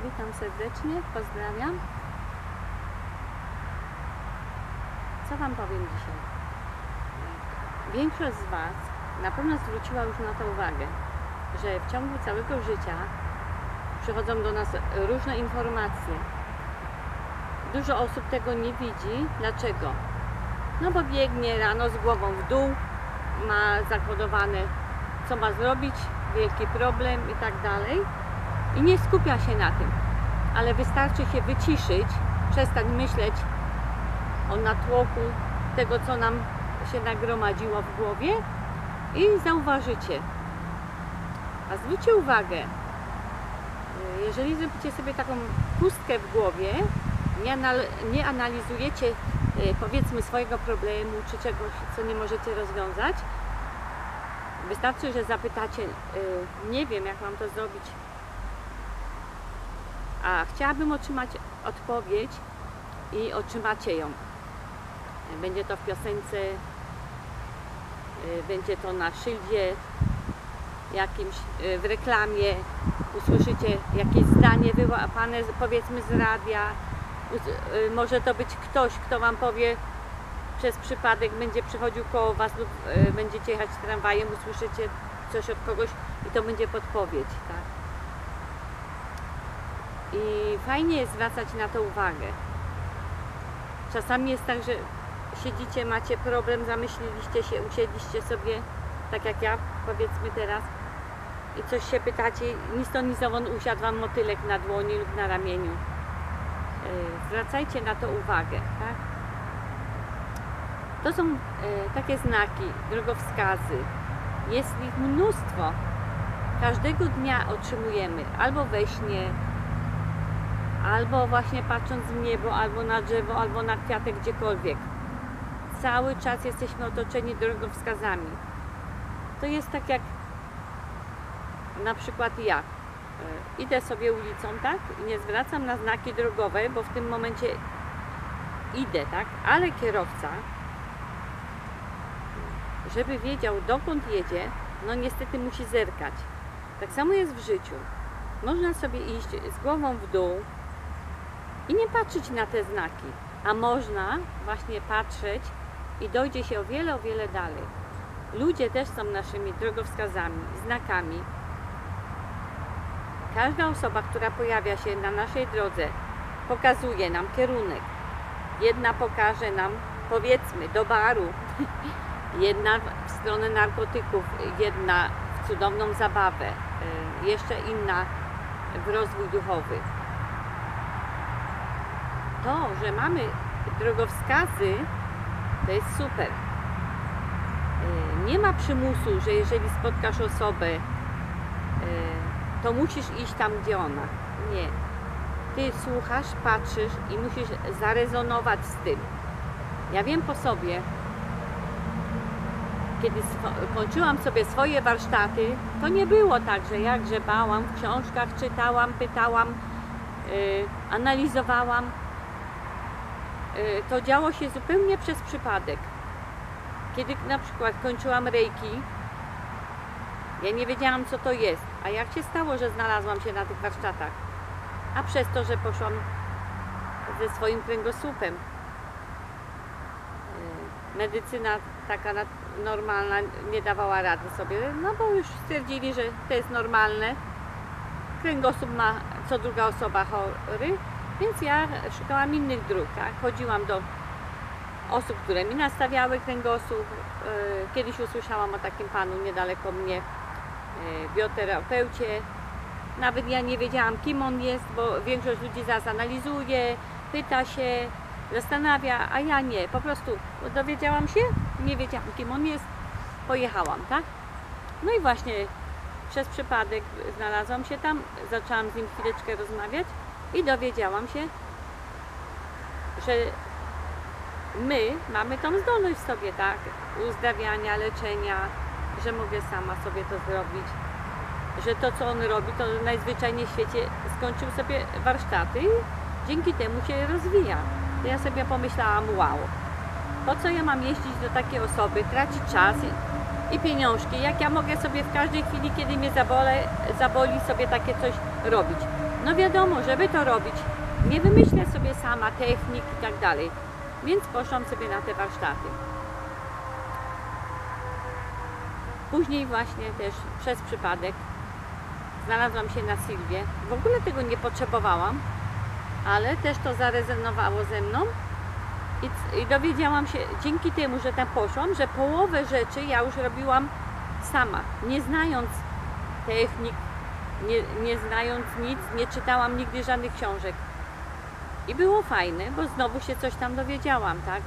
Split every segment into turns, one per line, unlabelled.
Witam serdecznie, pozdrawiam. Co Wam powiem dzisiaj? Większość z Was na pewno zwróciła już na to uwagę, że w ciągu całego życia przychodzą do nas różne informacje. Dużo osób tego nie widzi. Dlaczego? No bo biegnie rano z głową w dół, ma zakodowane, co ma zrobić, wielki problem i tak dalej. I nie skupia się na tym. Ale wystarczy się wyciszyć, przestać myśleć o natłoku tego, co nam się nagromadziło w głowie i zauważycie. A zwróćcie uwagę, jeżeli zrobicie sobie taką pustkę w głowie, nie analizujecie powiedzmy swojego problemu czy czegoś, co nie możecie rozwiązać, wystarczy, że zapytacie, nie wiem, jak mam to zrobić, a chciałabym otrzymać odpowiedź i otrzymacie ją. Będzie to w piosence, będzie to na szyldzie jakimś, w reklamie, usłyszycie jakieś zdanie wyłapane powiedzmy z radia, może to być ktoś, kto Wam powie przez przypadek, będzie przychodził koło Was lub będziecie jechać tramwajem, usłyszycie coś od kogoś i to będzie podpowiedź, tak? I fajnie jest zwracać na to uwagę. Czasami jest tak, że siedzicie, macie problem, zamyśliliście się, usiedliście sobie, tak jak ja, powiedzmy teraz, i coś się pytacie, ni stąd, ni zowąd usiadł Wam motylek na dłoni lub na ramieniu. Zwracajcie na to uwagę, tak? To są takie znaki, drogowskazy. Jest ich mnóstwo. Każdego dnia otrzymujemy albo we śnie, albo właśnie patrząc w niebo, albo na drzewo, albo na kwiatek, gdziekolwiek. Cały czas jesteśmy otoczeni drogowskazami. To jest tak jak na przykład ja. Idę sobie ulicą, tak? I nie zwracam na znaki drogowe, bo w tym momencie idę, tak? Ale kierowca, żeby wiedział, dokąd jedzie, no niestety musi zerkać. Tak samo jest w życiu. Można sobie iść z głową w dół i nie patrzeć na te znaki, a można właśnie patrzeć i dojdzie się o wiele dalej. Ludzie też są naszymi drogowskazami, znakami. Każda osoba, która pojawia się na naszej drodze, pokazuje nam kierunek. Jedna pokaże nam, powiedzmy, do baru, jedna w stronę narkotyków, jedna w cudowną zabawę, jeszcze inna w rozwój duchowy. To, że mamy drogowskazy, to jest super. Nie ma przymusu, że jeżeli spotkasz osobę, to musisz iść tam, gdzie ona. Nie. Ty słuchasz, patrzysz i musisz zarezonować z tym. Ja wiem po sobie, kiedy kończyłam sobie swoje warsztaty, to nie było tak, że ja grzebałam w książkach, czytałam, pytałam, analizowałam. To działo się zupełnie przez przypadek. Kiedy na przykład kończyłam reiki, ja nie wiedziałam, co to jest. A jak się stało, że znalazłam się na tych warsztatach? A przez to, że poszłam ze swoim kręgosłupem. Medycyna taka normalna nie dawała rady sobie, no bo już stwierdzili, że to jest normalne. Kręgosłup ma co druga osoba chory, więc ja szukałam innych dróg. Tak? Chodziłam do osób, które mi nastawiały kręgosłup. Kiedyś usłyszałam o takim panu niedaleko mnie, bioterapeucie. Nawet ja nie wiedziałam, kim on jest, bo większość ludzi zaraz analizuje, pyta się, zastanawia, a ja nie. Po prostu dowiedziałam się, nie wiedziałam, kim on jest, pojechałam, tak? No i właśnie przez przypadek znalazłam się tam, zaczęłam z nim chwileczkę rozmawiać i dowiedziałam się, że my mamy tą zdolność w sobie, tak? Uzdrawiania, leczenia, że mogę sama sobie to zrobić, że to, co on robi, to najzwyczajniej w świecie skończył sobie warsztaty i dzięki temu się rozwija. To ja sobie pomyślałam, wow, po co ja mam jeździć do takiej osoby, tracić czas i pieniążki, jak ja mogę sobie w każdej chwili, kiedy mnie zaboli, sobie takie coś robić. no wiadomo, żeby to robić, nie wymyślę sobie sama technik i tak dalej. Więc poszłam sobie na te warsztaty. Później właśnie też przez przypadek znalazłam się na Sylwie. W ogóle tego nie potrzebowałam, ale też to zarezonowało ze mną i dowiedziałam się dzięki temu, że tam poszłam, że połowę rzeczy ja już robiłam sama, nie znając technik, nie znając nic, nie czytałam nigdy żadnych książek. I było fajne, bo znowu się coś tam dowiedziałam, tak?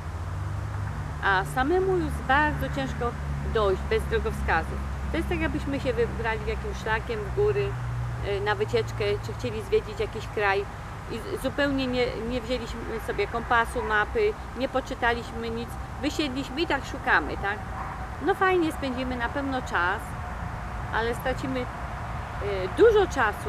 A samemu już bardzo ciężko dojść bez drogowskazów. To jest tak, jakbyśmy się wybrali jakimś szlakiem w góry, na wycieczkę, czy chcieli zwiedzić jakiś kraj i zupełnie nie wzięliśmy sobie kompasu, mapy, nie poczytaliśmy nic, wysiedliśmy i tak szukamy, tak? No fajnie, spędzimy na pewno czas, ale stracimy dużo czasu,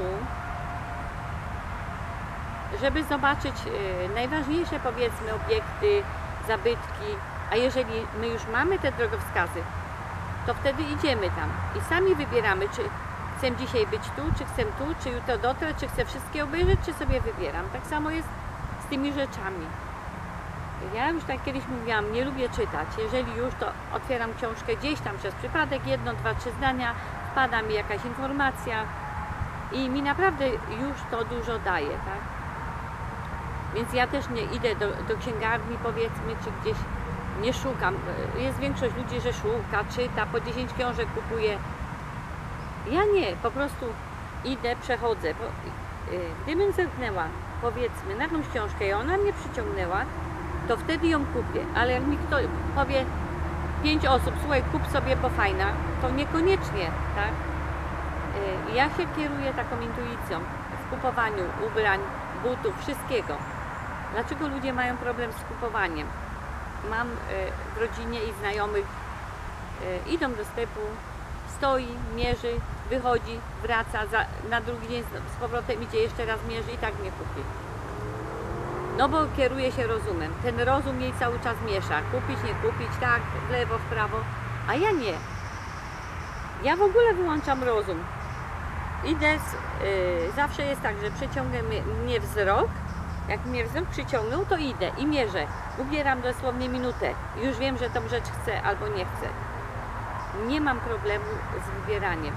żeby zobaczyć najważniejsze, powiedzmy, obiekty, zabytki, a jeżeli my już mamy te drogowskazy, to wtedy idziemy tam i sami wybieramy, czy chcę dzisiaj być tu, czy chcę tu, czy jutro dotrę, czy chcę wszystkie obejrzeć, czy sobie wybieram. Tak samo jest z tymi rzeczami. Ja już tak kiedyś mówiłam, nie lubię czytać. Jeżeli już, to otwieram książkę gdzieś tam przez przypadek, 1, 2, 3 zdania, wpada mi jakaś informacja i mi naprawdę już to dużo daje, tak? Więc ja też nie idę do księgarni, powiedzmy, czy gdzieś nie szukam. Jest większość ludzi, że szuka, czyta, po 10 książek kupuje. Ja nie, po prostu idę, przechodzę. Gdybym zerknęła, powiedzmy, na jakąś książkę i ona mnie przyciągnęła, to wtedy ją kupię. Ale jak mi ktoś powie 5 osób, słuchaj, kup sobie, bo fajna, to niekoniecznie, tak? Ja się kieruję taką intuicją w kupowaniu ubrań, butów, wszystkiego. Dlaczego ludzie mają problem z kupowaniem? Mam w rodzinie i znajomych, idą do sklepu, stoi, mierzy, wychodzi, wraca, na drugi dzień z powrotem idzie, jeszcze raz mierzy i tak nie kupi. No bo kieruje się rozumem. Ten rozum jej cały czas miesza. Kupić, nie kupić, tak, w lewo, w prawo. A ja nie. Ja w ogóle wyłączam rozum. Idę, zawsze jest tak, że przyciąga mnie wzrok. Jak mnie wzrok przyciągnął, to idę i mierzę. Ubieram dosłownie minutę. Już wiem, że tą rzecz chcę albo nie chcę. Nie mam problemu z wybieraniem.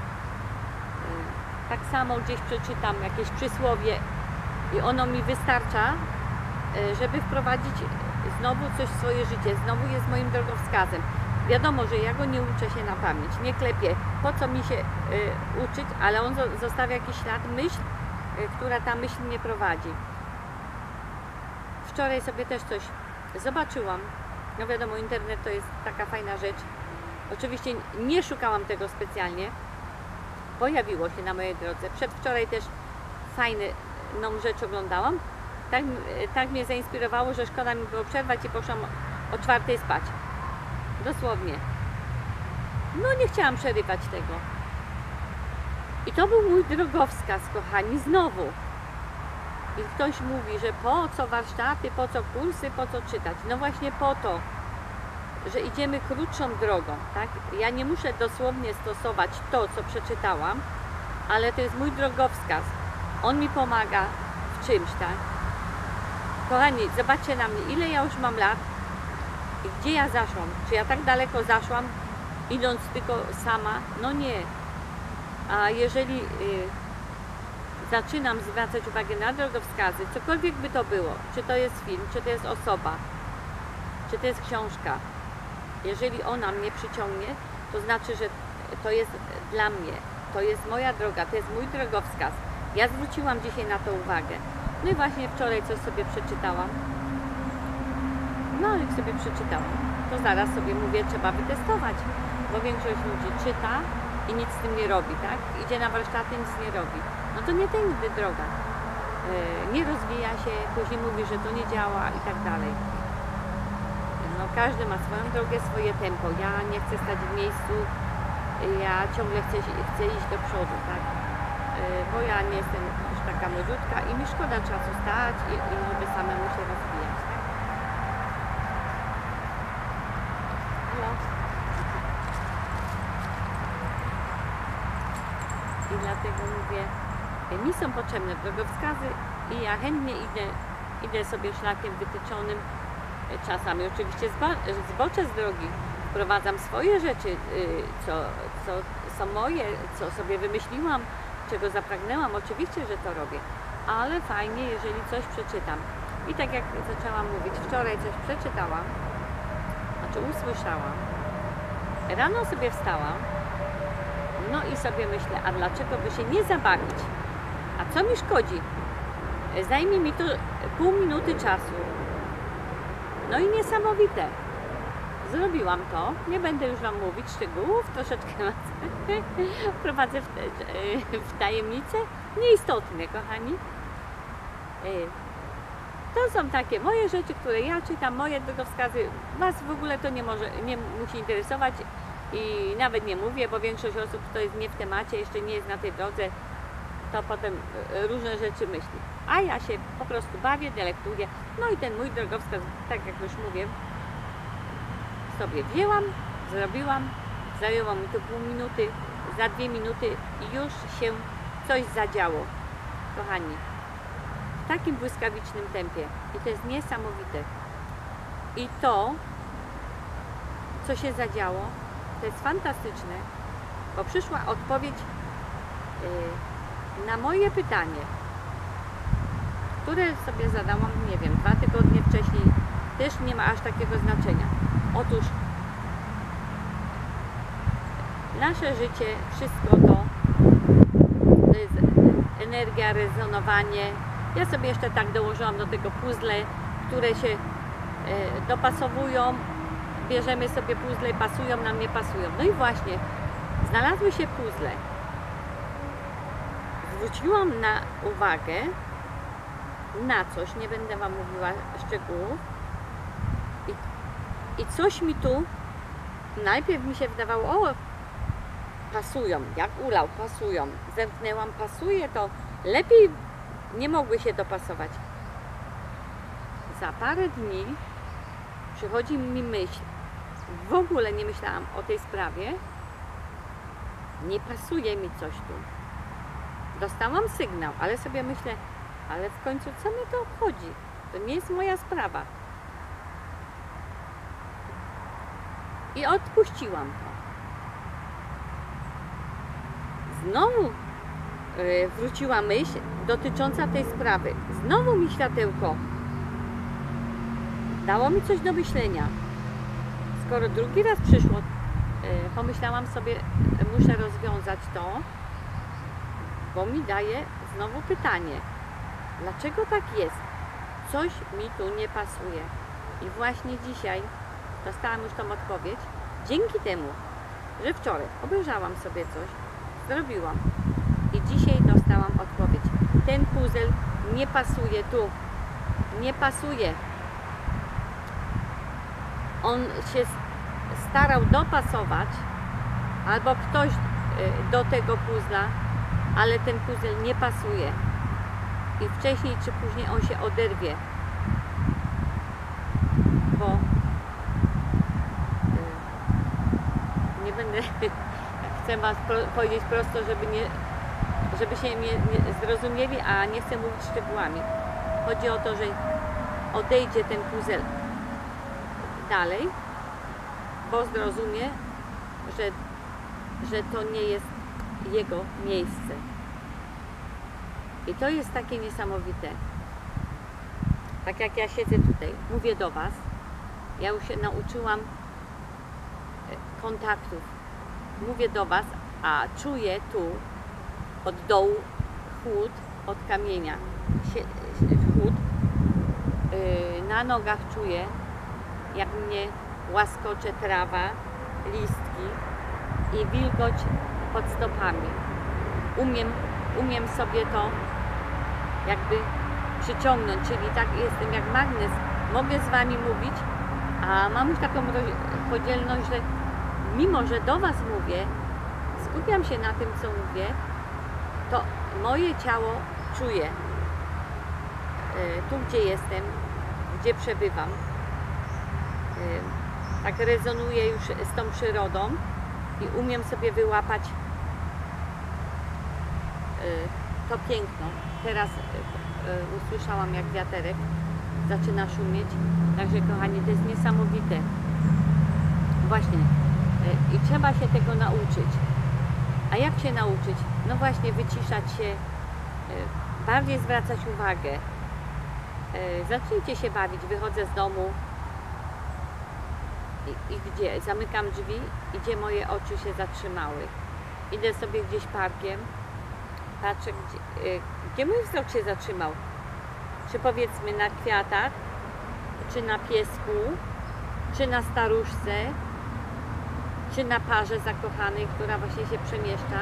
Tak samo gdzieś przeczytam jakieś przysłowie i ono mi wystarcza, żeby wprowadzić znowu coś w swoje życie. Znowu jest moim drogowskazem. Wiadomo, że ja go nie uczę się na pamięć, nie klepię. Po co mi się uczyć, ale on zostawia jakiś ślad, myśl, która ta myśl mnie prowadzi. Wczoraj sobie też coś zobaczyłam. No wiadomo, internet to jest taka fajna rzecz. Oczywiście nie szukałam tego specjalnie. Pojawiło się na mojej drodze. Przedwczoraj też fajną rzecz oglądałam. Tak mnie zainspirowało, że szkoda mi było przerwać i poszłam o 4:00 spać. Dosłownie. No nie chciałam przerywać tego. I to był mój drogowskaz, kochani, znowu. I ktoś mówi, że po co warsztaty, po co kursy, po co czytać. No właśnie po to, że idziemy krótszą drogą, tak? Ja nie muszę dosłownie stosować to, co przeczytałam, ale to jest mój drogowskaz. On mi pomaga w czymś, tak? Kochani, zobaczcie na mnie, ile ja już mam lat i gdzie ja zaszłam. Czy ja tak daleko zaszłam, idąc tylko sama? No nie. A jeżeli zaczynam zwracać uwagę na drogowskazy, cokolwiek by to było, czy to jest film, czy to jest osoba, czy to jest książka, jeżeli ona mnie przyciągnie, to znaczy, że to jest dla mnie, to jest moja droga, to jest mój drogowskaz. Ja zwróciłam dzisiaj na to uwagę. No i właśnie wczoraj coś sobie przeczytałam. No jak sobie przeczytałam, to zaraz sobie mówię, trzeba wytestować, bo większość ludzi czyta i nic z tym nie robi, tak? Idzie na warsztaty, nic nie robi. No to nie tędy droga. Nie rozwija się, później mówi, że to nie działa i tak dalej. No każdy ma swoją drogę, swoje tempo. Ja nie chcę stać w miejscu, ja ciągle chcę iść do przodu, tak? Bo ja nie jestem już taka młodziutka i mi szkoda czasu stać i żeby samemu się rozwijać, tak? No. I dlatego mówię, mi są potrzebne drogowskazy i ja chętnie idę sobie szlakiem wytyczonym. Czasami oczywiście zboczę z drogi, wprowadzam swoje rzeczy, co są moje, co sobie wymyśliłam, czego zapragnęłam, oczywiście, że to robię, ale fajnie, jeżeli coś przeczytam. I tak jak zaczęłam mówić, wczoraj coś przeczytałam, znaczy usłyszałam, rano sobie wstałam, no i sobie myślę, a dlaczego by się nie zabawić? A co mi szkodzi? Zajmie mi to pół minuty czasu. No i niesamowite. Zrobiłam to. Nie będę już Wam mówić szczegółów, troszeczkę Was wprowadzę w tajemnicę. Nieistotne, kochani. To są takie moje rzeczy, które ja czytam, moje drogowskazy. Was w ogóle to nie musi interesować i nawet nie mówię, bo większość osób, kto jest nie w temacie, jeszcze nie jest na tej drodze, to potem różne rzeczy myśli. A ja się po prostu bawię, delektuję. No i ten mój drogowskaz, tak jak już mówię, sobie wzięłam, zrobiłam, zajęło mi to pół minuty, za 2 minuty już się coś zadziało. Kochani, w takim błyskawicznym tempie i to jest niesamowite. I to, co się zadziało, to jest fantastyczne, bo przyszła odpowiedź na moje pytanie, które sobie zadałam, nie wiem, 2 tygodnie wcześniej, też nie ma aż takiego znaczenia. Otóż nasze życie, wszystko to jest energia, rezonowanie. Ja sobie jeszcze tak dołożyłam do tego puzzle, które się dopasowują, bierzemy sobie puzzle, pasują nam, nie pasują. No i właśnie, znalazły się puzzle. Zwróciłam na uwagę na coś, nie będę Wam mówiła szczegółów, i coś mi tu najpierw mi się wydawało, o, pasują, jak ulał, pasują. Zerknęłam, pasuje to, lepiej nie mogły się dopasować. Za parę dni przychodzi mi myśl, w ogóle nie myślałam o tej sprawie, nie pasuje mi coś tu. Dostałam sygnał, ale sobie myślę, ale w końcu co mi to obchodzi? To nie jest moja sprawa. I odpuściłam to. Znowu wróciła myśl dotycząca tej sprawy. Znowu mi światełko dało mi coś do myślenia. Skoro drugi raz przyszło, pomyślałam sobie, muszę rozwiązać to, bo mi daje znowu pytanie, dlaczego tak jest? Coś mi tu nie pasuje. I właśnie dzisiaj dostałam już tą odpowiedź, dzięki temu, że wczoraj obejrzałam sobie coś, zrobiłam i dzisiaj dostałam odpowiedź. Ten puzzle nie pasuje tu, nie pasuje. On się starał dopasować, albo ktoś do tego puzzla, ale ten puzzle nie pasuje. I wcześniej czy później on się oderwie, bo nie będę, chcę Was powiedzieć prosto, żeby się nie zrozumieli, a nie chcę mówić szczegółami. Chodzi o to, że odejdzie ten puzzle dalej, bo zrozumie, że to nie jest jego miejsce. I to jest takie niesamowite. Tak jak ja siedzę tutaj, mówię do Was, ja już się nauczyłam kontaktów. Mówię do Was, a czuję tu od dołu chłód od kamienia. Chłód. Na nogach czuję, jak mnie łaskocze trawa, listki i wilgoć pod stopami. Umiem sobie to jakby przyciągnąć, czyli tak jestem jak magnes. Mogę z Wami mówić, a mam już taką podzielność, że mimo, że do Was mówię, skupiam się na tym, co mówię, to moje ciało czuje tu, gdzie jestem, gdzie przebywam. Tak rezonuje już z tą przyrodą i umiem sobie wyłapać to piękno. Teraz usłyszałam, jak wiaterek zaczyna szumieć. Także kochani, to jest niesamowite. Właśnie. I trzeba się tego nauczyć. A jak się nauczyć? No właśnie, wyciszać się, bardziej zwracać uwagę. Zacznijcie się bawić. Wychodzę z domu i gdzie? Zamykam drzwi i gdzie moje oczy się zatrzymały. Idę sobie gdzieś parkiem, patrzę, gdzie mój wzrok się zatrzymał. Czy powiedzmy na kwiatach, czy na piesku, czy na staruszce, czy na parze zakochanej, która właśnie się przemieszcza.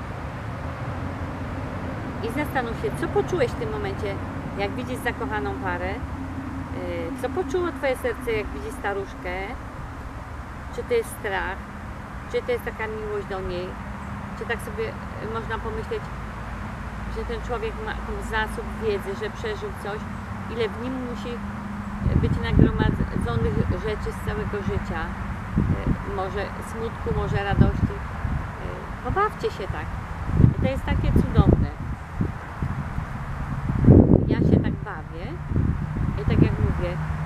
I zastanów się, co poczułeś w tym momencie, jak widzisz zakochaną parę, co poczuło twoje serce, jak widzisz staruszkę, czy to jest strach, czy to jest taka miłość do niej, czy tak sobie można pomyśleć, że ten człowiek ma jakiś zasób wiedzy, że przeżył coś, ile w nim musi być nagromadzonych rzeczy z całego życia, może smutku, może radości. Pobawcie się tak. To jest takie cudowne. Ja się tak bawię i tak jak mówię,